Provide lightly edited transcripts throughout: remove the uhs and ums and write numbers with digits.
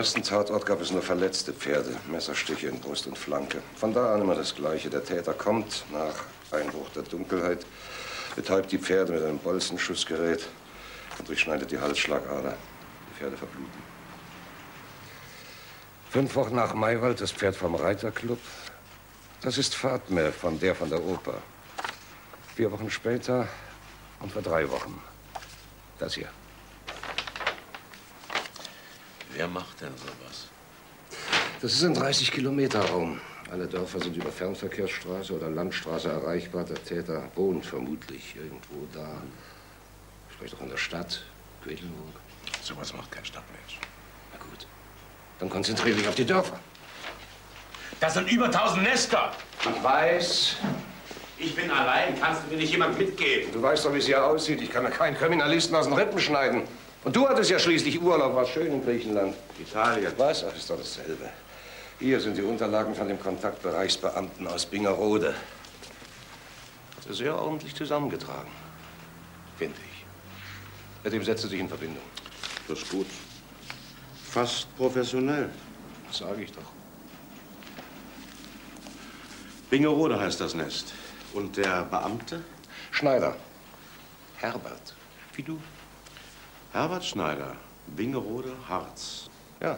ersten Tatort gab es nur verletzte Pferde, Messerstiche in Brust und Flanke. Von da an immer das Gleiche. Der Täter kommt nach Einbruch der Dunkelheit, betäubt die Pferde mit einem Bolzenschussgerät und durchschneidet die Halsschlagader. Die Pferde verbluten. 5 Wochen nach Maywald das Pferd vom Reiterclub. Das ist Fatme von der Oper. 4 Wochen später und vor 3 Wochen das hier. Wer macht denn sowas? Das ist ein 30-Kilometer-Raum. Alle Dörfer sind über Fernverkehrsstraße oder Landstraße erreichbar. Der Täter wohnt vermutlich irgendwo da. Vielleicht auch in der Stadt, Quedlinburg. Sowas macht kein Stadtmensch. Na gut, dann konzentriere dich auf die Dörfer. Das sind über 1000 Nester. Ich weiß. Ich bin allein. Kannst du mir nicht jemand mitgeben? Du weißt doch, wie es hier aussieht. Ich kann mir keinen Kriminalisten aus den Rippen schneiden. Und du hattest ja schließlich Urlaub, war schön in Griechenland. Italien. Was? Ach, ist doch dasselbe. Hier sind die Unterlagen von dem Kontaktbereichsbeamten aus Bingerode. Das ist sehr ordentlich zusammengetragen, finde ich. Mit dem setzt er sich in Verbindung. Das ist gut. Fast professionell. Das sage ich doch. Bingerode heißt das Nest. Und der Beamte? Schneider. Herbert. Wie du? Herbert Schneider. Bingerode, Harz. Ja.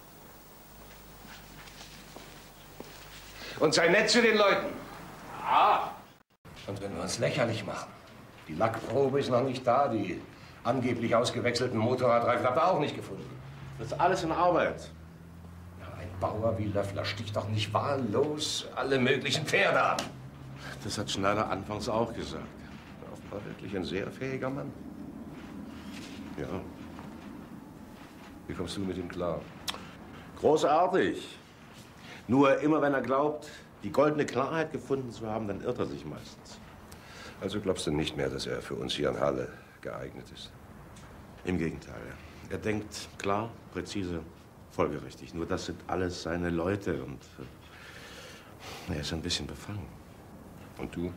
Und sei nett zu den Leuten. Ah. Und wenn wir uns lächerlich machen. Die Lackprobe ist noch nicht da. Die angeblich ausgewechselten Motorradreifen habt ihr auch nicht gefunden. Das ist alles in Arbeit. Ein Bauer wie Löffler sticht doch nicht wahllos alle möglichen Pferde an. Das hat Schneider anfangs auch gesagt. Offenbar wirklich ein sehr fähiger Mann. Ja. Wie kommst du mit ihm klar? Großartig. Nur immer wenn er glaubt, die goldene Klarheit gefunden zu haben, dann irrt er sich meistens. Also glaubst du nicht mehr, dass er für uns hier in Halle geeignet ist? Im Gegenteil. Er denkt klar, präzise, folgerichtig. Nur das sind alles seine Leute und er ist ein bisschen befangen. Und du?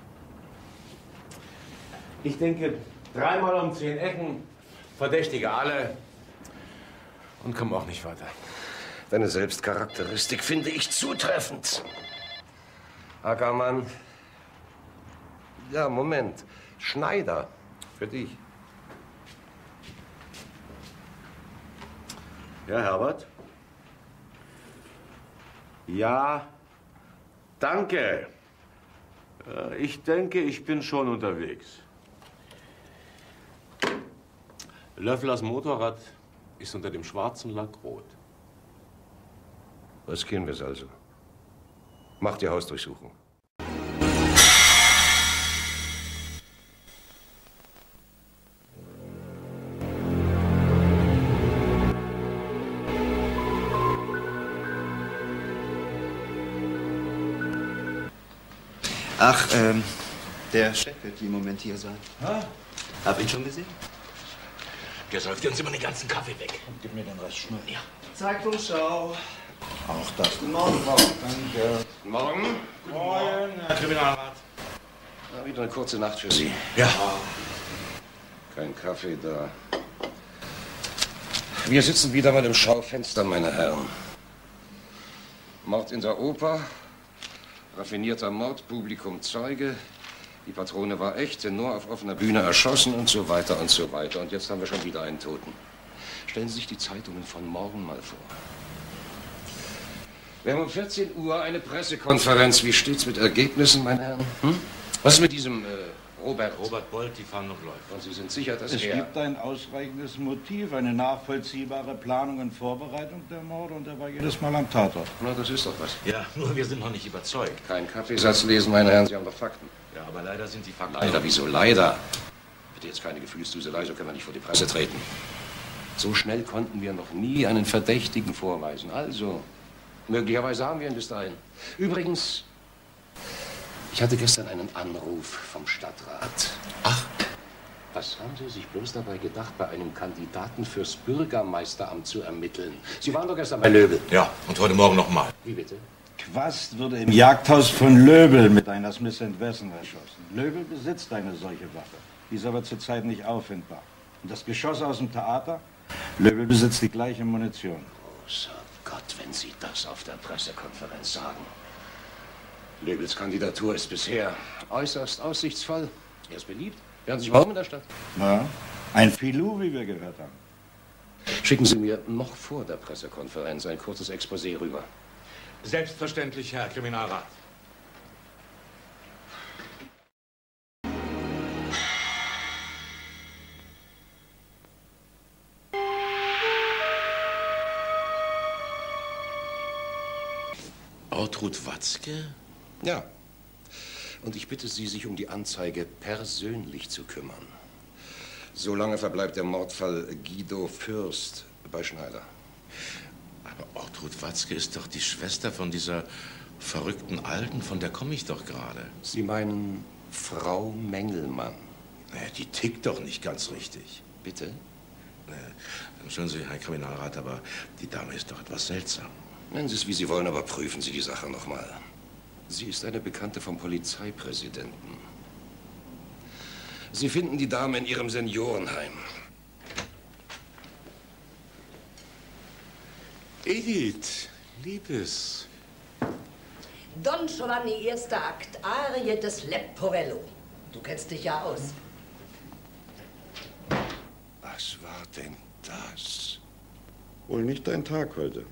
Ich denke, 3-mal um 10 Ecken, Verdächtige alle und komme auch nicht weiter. Deine Selbstcharakteristik finde ich zutreffend. Ackermann. Ja, Moment. Schneider. Für dich. Ja, Herbert? Ja, danke. Ich denke, ich bin schon unterwegs. Löfflers Motorrad ist unter dem schwarzen Lack rot. Riskieren wir es also. Mach die Hausdurchsuchung. Ach, der Chef wird im Moment hier sein. Ah? Hab ihn schon gesehen? Der säuft uns immer den ganzen Kaffee weg. Und gib mir den Rest schnell. Ja. Zeitungsschau. Auch das. Guten Morgen, Frau. Danke. Morgen. Morgen, Herr Kriminalrat. Ja, wieder eine kurze Nacht für Sie. Ja. Kein Kaffee da. Wir sitzen wieder mal im Schaufenster, meine Herren. Mord in der Oper. Raffinierter Mord, Publikum Zeuge. Die Patrone war echt, Tenor auf offener Bühne erschossen und so weiter und so weiter. Und jetzt haben wir schon wieder einen Toten. Stellen Sie sich die Zeitungen von morgen mal vor. Wir haben um 14 Uhr eine Pressekonferenz. Wie steht's mit Ergebnissen, meine Herren? Was ist mit diesem Robert? Robert Bolt, die Fahndung läuft. Und Sie sind sicher, dass Es er... gibt ein ausreichendes Motiv, eine nachvollziehbare Planung und Vorbereitung der Morde und er war jedes Mal am Tatort. Na, das ist doch was. Ja, nur wir sind noch nicht überzeugt. Kein Kaffeesatz lesen, meine Herren, Sie haben doch Fakten. Ja, aber leider sind die Fakten... Leider, wieso leider? Bitte jetzt keine Gefühlsduselei, so können wir nicht vor die Presse treten. So schnell konnten wir noch nie einen Verdächtigen vorweisen. Also, möglicherweise haben wir ihn bis dahin. Übrigens, ich hatte gestern einen Anruf vom Stadtrat. Ach. Was haben Sie sich bloß dabei gedacht, bei einem Kandidaten fürs Bürgermeisteramt zu ermitteln? Sie waren doch gestern bei Löbel. Ja, und heute Morgen noch mal. Wie bitte? Quast wurde im Jagdhaus von Löbel mit einer Smith Wesson erschossen. Löbel besitzt eine solche Waffe. Die ist aber zurzeit nicht auffindbar. Und das Geschoss aus dem Theater? Löbel besitzt die gleiche Munition. Großer Gott, wenn Sie das auf der Pressekonferenz sagen. Löbels Kandidatur ist bisher äußerst aussichtsvoll. Er ist beliebt. Hören Sie sich warum in der Stadt? Na, ein Filou, wie wir gehört haben. Schicken Sie mir noch vor der Pressekonferenz ein kurzes Exposé rüber. Selbstverständlich, Herr Kriminalrat. Ortrud Watzke? Ja. Und ich bitte Sie, sich um die Anzeige persönlich zu kümmern. Solange verbleibt der Mordfall Guido Fürst bei Schneider. Aber Ortrud Watzke ist doch die Schwester von dieser verrückten Alten, von der komme ich doch gerade. Sie meinen Frau Mengelmann? Naja, die tickt doch nicht ganz richtig. Bitte? Entschuldigen Sie, Herr Kriminalrat, aber die Dame ist doch etwas seltsam. Nennen Sie es, wie Sie wollen, aber prüfen Sie die Sache noch mal. Sie ist eine Bekannte vom Polizeipräsidenten. Sie finden die Dame in ihrem Seniorenheim. Edith, Liebes. Don Giovanni, erster Akt, Arie des Leporello. Du kennst dich ja aus. Was war denn das? Wohl nicht dein Tag heute.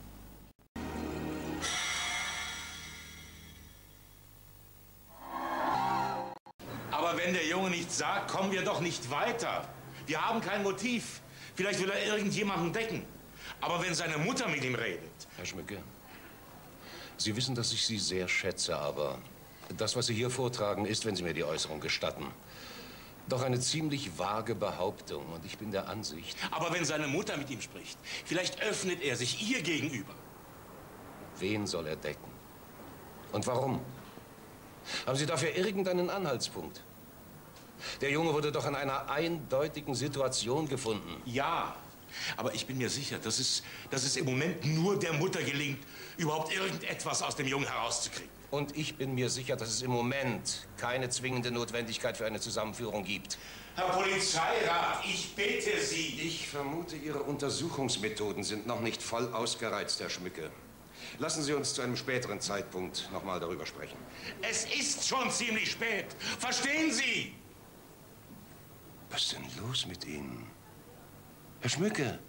Aber wenn der Junge nichts sagt, kommen wir doch nicht weiter. Wir haben kein Motiv. Vielleicht will er irgendjemanden decken. Aber wenn seine Mutter mit ihm redet... Herr Schmücke, Sie wissen, dass ich Sie sehr schätze, aber das, was Sie hier vortragen, ist, wenn Sie mir die Äußerung gestatten, doch eine ziemlich vage Behauptung. Und ich bin der Ansicht... Aber wenn seine Mutter mit ihm spricht, vielleicht öffnet er sich ihr gegenüber. Wen soll er decken? Und warum? Haben Sie dafür irgendeinen Anhaltspunkt? Der Junge wurde doch in einer eindeutigen Situation gefunden. Ja, aber ich bin mir sicher, dass es im Moment nur der Mutter gelingt, überhaupt irgendetwas aus dem Jungen herauszukriegen. Und ich bin mir sicher, dass es im Moment keine zwingende Notwendigkeit für eine Zusammenführung gibt. Herr Polizeirat, ich bitte Sie. Ich vermute, Ihre Untersuchungsmethoden sind noch nicht voll ausgereizt, Herr Schmücke. Lassen Sie uns zu einem späteren Zeitpunkt noch mal darüber sprechen. Es ist schon ziemlich spät. Verstehen Sie? Was ist denn los mit Ihnen? Herr Schmücke?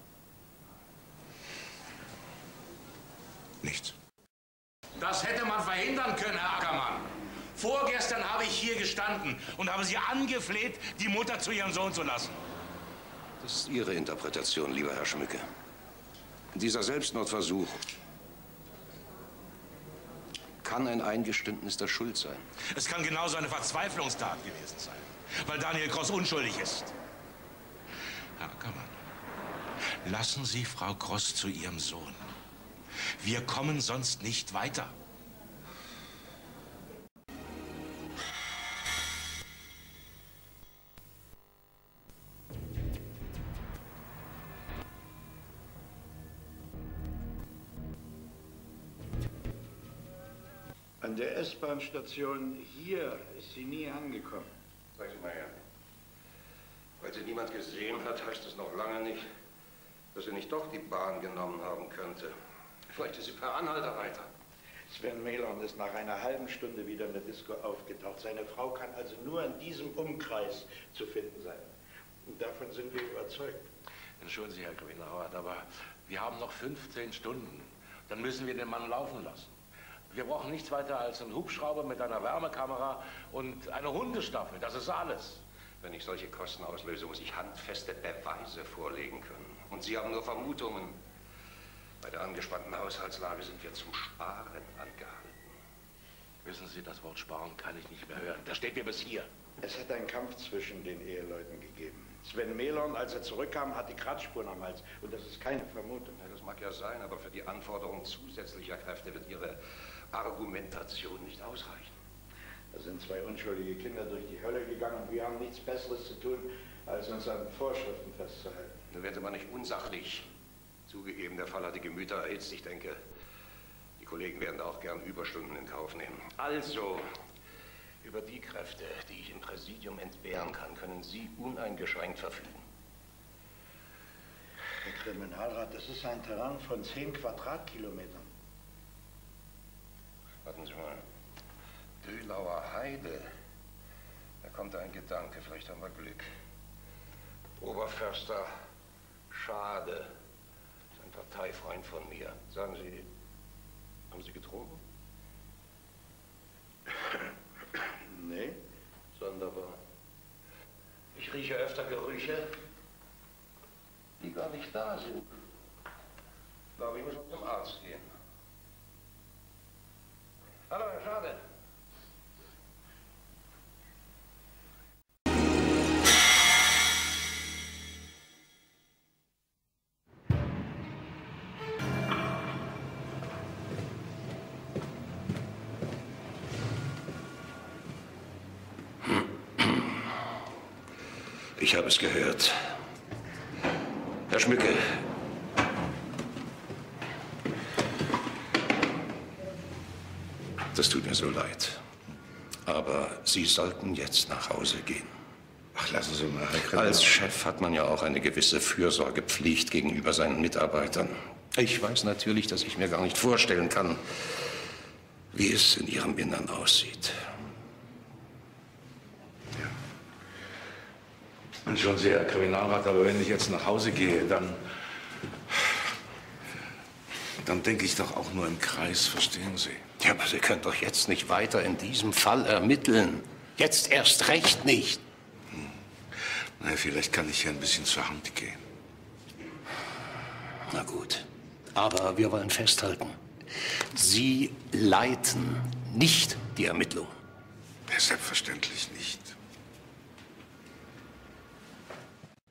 Nichts. Das hätte man verhindern können, Herr Ackermann. Vorgestern habe ich hier gestanden und habe Sie angefleht, die Mutter zu ihrem Sohn zu lassen. Das ist Ihre Interpretation, lieber Herr Schmücke. Dieser Selbstmordversuch kann ein Eingeständnis der Schuld sein. Es kann genauso eine Verzweiflungstat gewesen sein, weil Daniel Gross unschuldig ist. Herr Ackermann, lassen Sie Frau Gross zu ihrem Sohn. Wir kommen sonst nicht weiter. An der S-Bahn-Station hier ist sie nie angekommen. Sagen Sie mal her. Weil sie niemand gesehen hat, heißt es noch lange nicht, dass sie nicht doch die Bahn genommen haben könnte. Vielleicht ist sie per Anhalter weiter. Sven Melon ist nach einer halben Stunde wieder in der Disco aufgetaucht. Seine Frau kann also nur in diesem Umkreis zu finden sein. Und davon sind wir überzeugt. Entschuldigen Sie, Herr Kriminalrat, aber wir haben noch 15 Stunden. Dann müssen wir den Mann laufen lassen. Wir brauchen nichts weiter als einen Hubschrauber mit einer Wärmekamera und eine Hundestaffel. Das ist alles. Wenn ich solche Kosten auslöse, muss ich handfeste Beweise vorlegen können. Und Sie haben nur Vermutungen. Bei der angespannten Haushaltslage sind wir zum Sparen angehalten. Wissen Sie, das Wort sparen kann ich nicht mehr hören. Das steht mir bis hier. Es hat einen Kampf zwischen den Eheleuten gegeben. Sven Melon, als er zurückkam, hat die Kratzspuren am Hals. Und das ist keine Vermutung. Ja, das mag ja sein, aber für die Anforderung zusätzlicher Kräfte wird Ihre Argumentation nicht ausreichen. Da sind zwei unschuldige Kinder durch die Hölle gegangen und wir haben nichts Besseres zu tun, als uns an Vorschriften festzuhalten. Nun werden Sie mal nicht unsachlich. Zugegeben, der Fall hat die Gemüter erhitzt. Ich denke, die Kollegen werden auch gern Überstunden in Kauf nehmen. Also, über die Kräfte, die ich im Präsidium entbehren kann, können Sie uneingeschränkt verfügen. Herr Kriminalrat, das ist ein Terrain von 10 Quadratkilometern. Warten Sie mal. Dölauer Heide. Da kommt ein Gedanke, vielleicht haben wir Glück. Oberförster Schade. Das ist ein Parteifreund von mir. Sagen Sie, haben Sie getrunken? Nee. Sonderbar. Ich rieche öfter Gerüche, die gar nicht da sind. Ich glaube, ich muss zum Arzt gehen. Hallo, Herr Schade. Ich habe es gehört. Herr Schmücke. Das tut mir so leid. Aber Sie sollten jetzt nach Hause gehen. Ach, lassen Sie mal, Herr Kriminalrat. Als Chef hat man ja auch eine gewisse Fürsorgepflicht gegenüber seinen Mitarbeitern. Ich weiß natürlich, dass ich mir gar nicht vorstellen kann, wie es in Ihrem Innern aussieht. Und schon sehr, Herr Kriminalrat, aber wenn ich jetzt nach Hause gehe, dann denke ich doch auch nur im Kreis, verstehen Sie? Ja, aber Sie können doch jetzt nicht weiter in diesem Fall ermitteln. Jetzt erst recht nicht. Na, vielleicht kann ich ja ein bisschen zur Hand gehen. Na gut, aber wir wollen festhalten, Sie leiten nicht die Ermittlungen. Ja, selbstverständlich nicht.